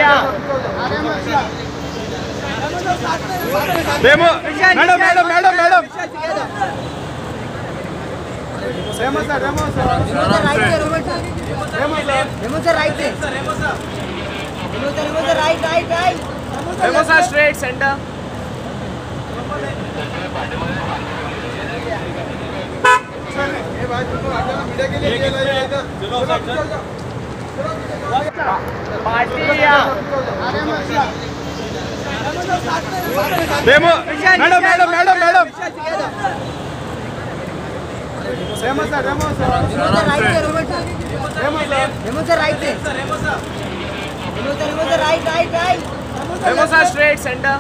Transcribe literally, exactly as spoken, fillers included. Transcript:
Remo, madam, madam, madam, madam. Remo sir, Remo sir. right there, Remo sir. Remo sir. Remo sir, right there. Remo sir, Remo sir, right, right, right. Remo sir, straight center. Remo, madam, madam, madam, madam. Remo sir, Remo sir. right there, Remo sir. Remo sir. Remo sir, right there. Remo sir, Remo sir, right, right, right. Remo sir, straight center.